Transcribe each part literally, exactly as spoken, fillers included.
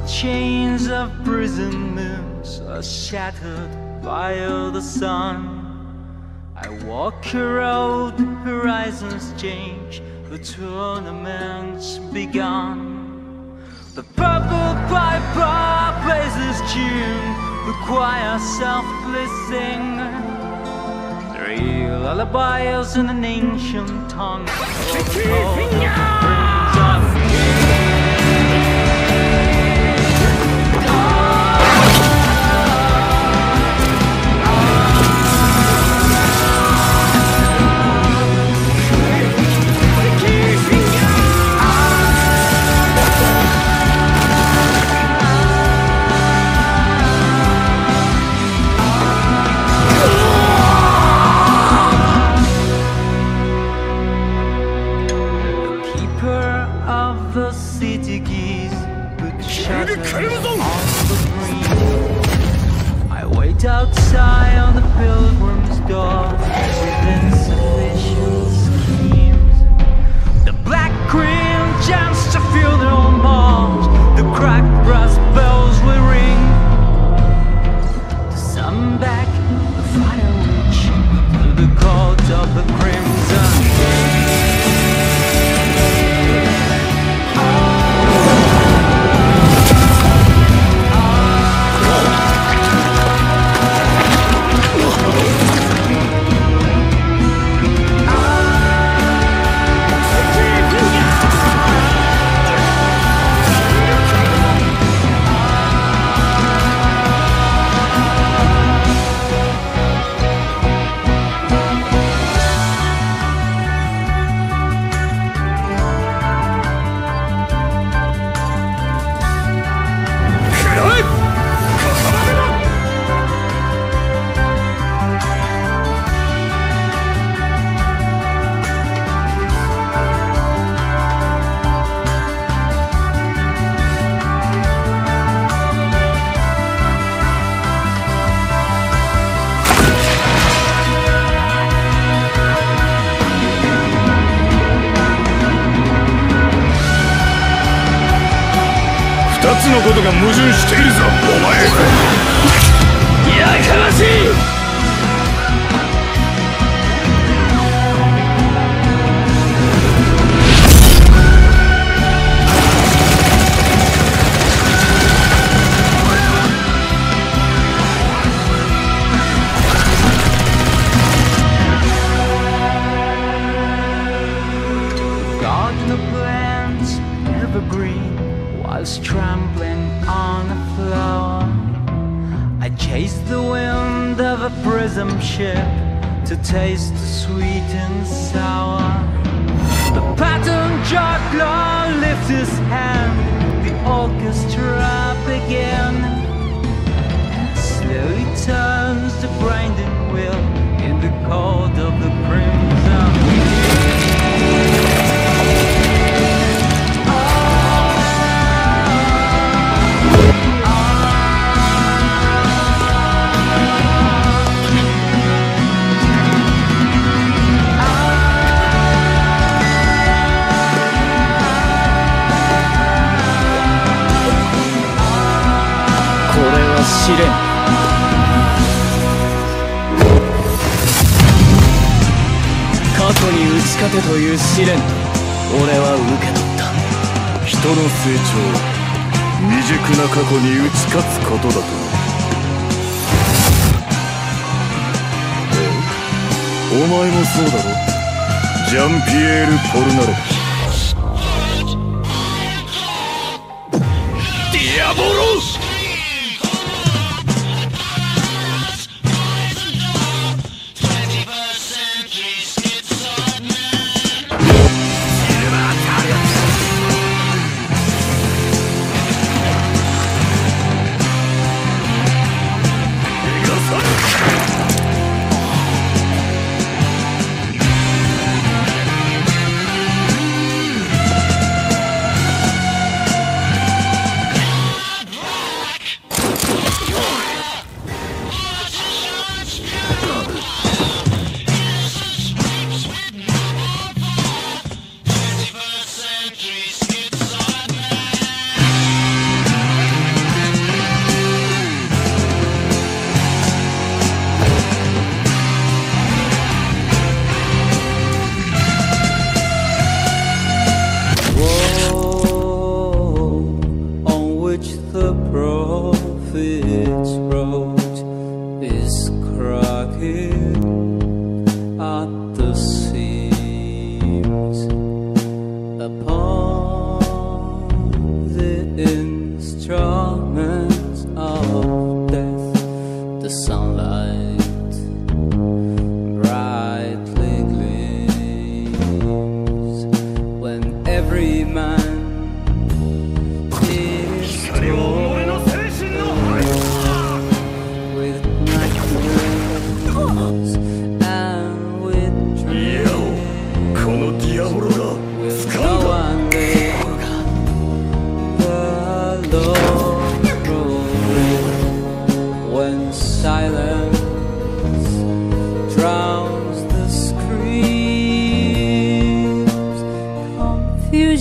chains of prison moons are shattered by the sun. I walk a road, horizons change, the tournament's begun. The purple piper plays his tune, the choir softly sing. Three lullabies in an ancient tongue. The city geese put shutters on the green. I wait outside on the pilgrim's door with insufficient schemes. The black queen jumps to feel their own bombs. The cracked brass bells will ring to summon back the fire witch to the court of the crimson. 二つのことが矛盾しているぞ、お前。やかましい。 Garden of plants, evergreen, whilst trampling on a flower. I chase the wind of a prism ship to taste the sweet and sour. The pattern juggler lifts his hand, the orchestra begin, and slowly turns the grinding wheel in the court of the crimson. 試練。過去に打ち勝てという試練と俺は受け取った。 人の成長は未熟な過去に打ち勝つことだと。え？お前もそうだろ、ジャンピエール・ポルナレ。ディアボロス！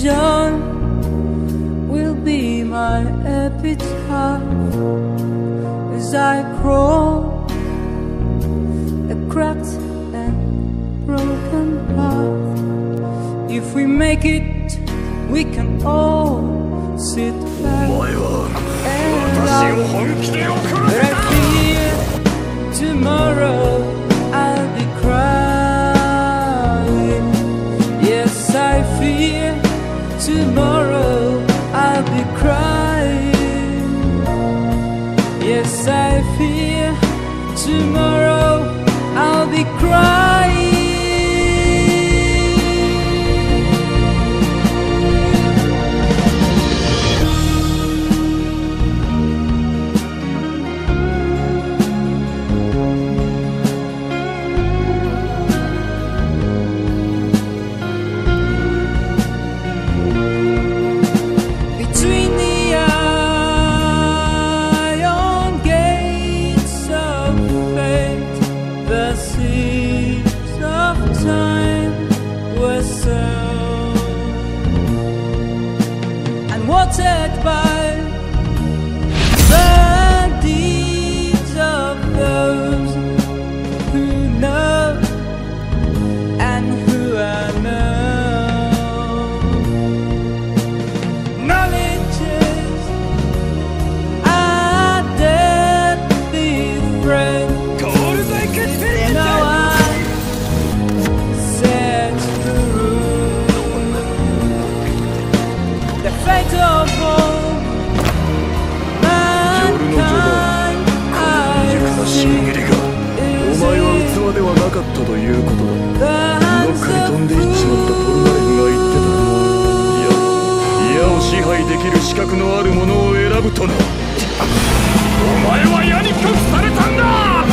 Confusion will be my epitaph as I crawl a cracked and broken path. If we make it, we can all sit back and laugh. But I fear tomorrow I'll be crying. Yes, I fear tomorrow I'll be crying. Yes, I fear tomorrow I'll be crying. By the deeds of those who know and who I know. Knowledge is a deadly friend. Now I set the rule. The fate of all 進撃がお前は器ではなかったということだ。どっかに飛んでいっちまったポルナレフが言ってた。いや、矢を支配できる資格のあるものを選ぶとな。お前は矢に拒否されたんだ。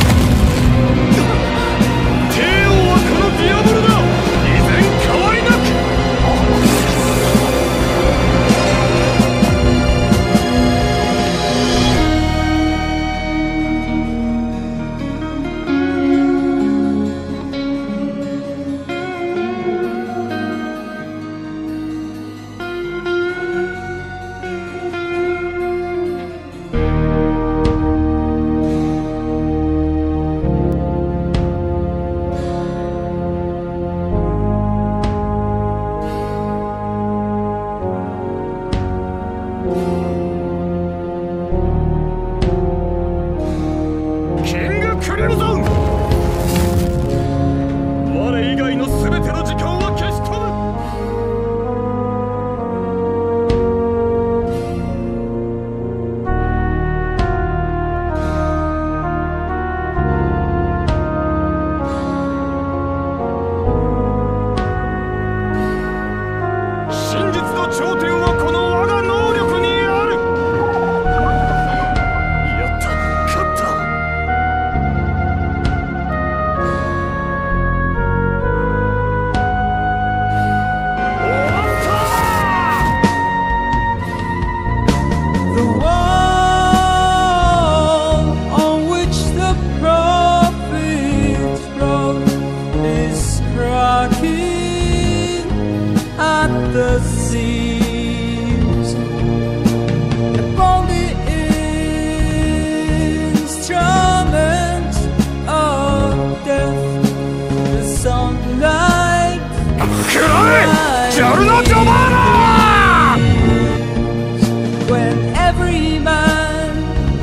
帝王はこのディアボルだ。依然変わりなく。The seams upon the instrument of death, the sunlight. When every man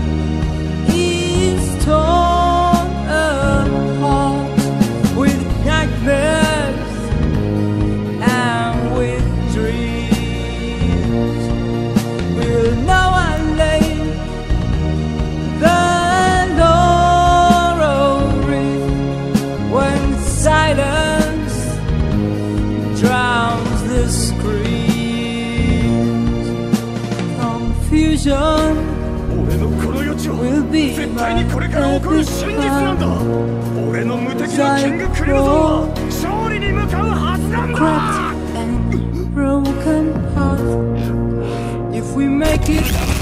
is torn apart with nightmares and with dreams, will now I lay the laurel wreath when silence drowns the screams. Confusion will be my epitaph. Cracked and broken heart. If we make it